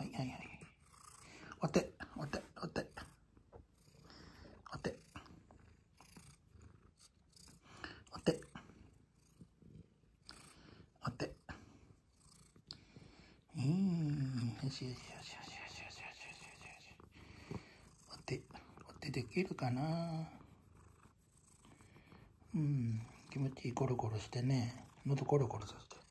はいはいはい。お手、お手、お手。お手。お手。お手。よしよしよしよしよしよしよしよしよし。お手、お手できるかな。気持ちいいゴロゴロしてね。喉ゴロゴロさせて。